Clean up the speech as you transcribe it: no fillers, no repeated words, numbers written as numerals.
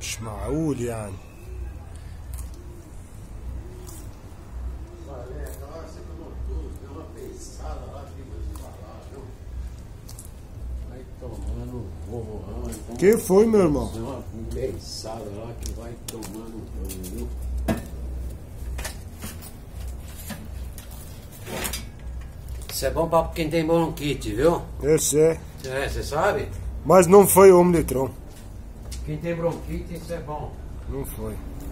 مش معقول يعني. Que foi, meu irmão? Deu uma pensada lá que vai tomando banho, viu? Isso é bom pra quem tem bronquite, viu? Eu sei. É, você sabe? Mas não foi Omnitron. Quem tem bronquite, isso é bom. Não foi.